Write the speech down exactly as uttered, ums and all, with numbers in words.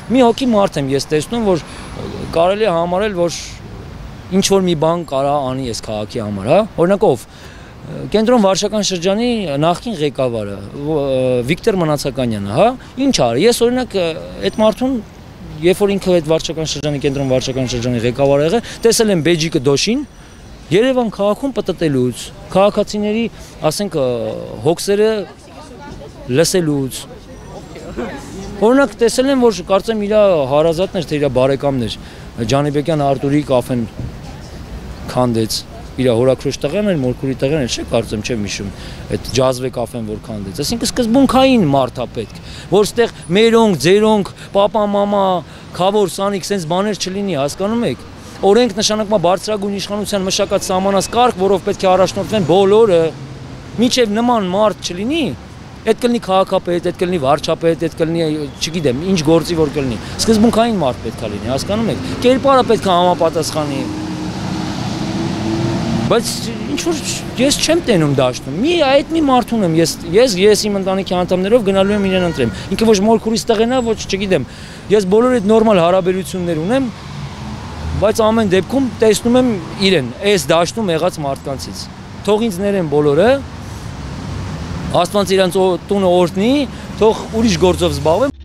մի հոգի մարդ եմ ես տեսնում, որ կարելի է համարել, որ ինչ որ մի բան կարա անի այս քաղաքի համար, հա, օրինակ ով Կենտրոն վարչական շրջանի նախկին ղեկավարը Վիկտոր Մնացականյանը, հա, ինչ արի։ Ես օրինակ այդ մարդուն, երբ որ ինքը այդ վարչական շրջանի կենտրոն վարչական շրջանի ղեկավարը եղել, տեսել եմ Բեջիկը դոշին, Երևան քաղաքում պտտելուց, քաղաքացիների, ասենք, հոգսերը լսելուց։ Օրինակ տեսել եմ, որ կարծեմ իր հարազատներ, թե իր բարեկամներ, Ջանիբեկյան Արտուրի կաֆեն քանդեց։ Իր հորաքրոջ տղան էր, մորքուրի տղան էր, չէ՞ կարծեմ, չեմ հիշում, այդ ջազվե կաֆեն որ քանդեց։ Այսինքն սկզբունքային մարդ է պետք, որ ստեղ մերոնք, ձերոնք, պապա, մամա, խավոր, սանիկ, սենց բաներ չլինի, հասկանում եք։ Օրենք նշանակմա բարձրագույն իշխանության մշակած սահմանած կարգ, որով պետք է առաջնորդվեն բոլորը, մինչև նման մարդ չլինի, այդ կլինի քաղաքապետ, այդ կլինի վարչապետ, այդ կլինի, չգիտեմ, ինչ գործի որ կլինի։ Սկզբունքային մարդ պետք է լինի, հասկանում եք։ Կերպարը պետք է համապատասխանի։ Բայց ինչ որ ես չեմ տենում դաշտում։ Մի այդ մի մարդուն եմ ես ես ես իմ ընտանիքի անդամներով գնալու եմ իրեն ընտրեմ։ Ինքը ոչ մորքուրից տղեն է, ոչ չգիտեմ։ Ես բոլոր այդ նորմալ հարաբերություններ ունեմ, բայց ամեն դեպքում տեսնում եմ իրեն, այս դաշտում եղած մարդկանցից։ Թող ինձ ներեն բոլորը, Աստված իրանց տունը օրհնի, թող ուրիշ գործով զբաղվեն։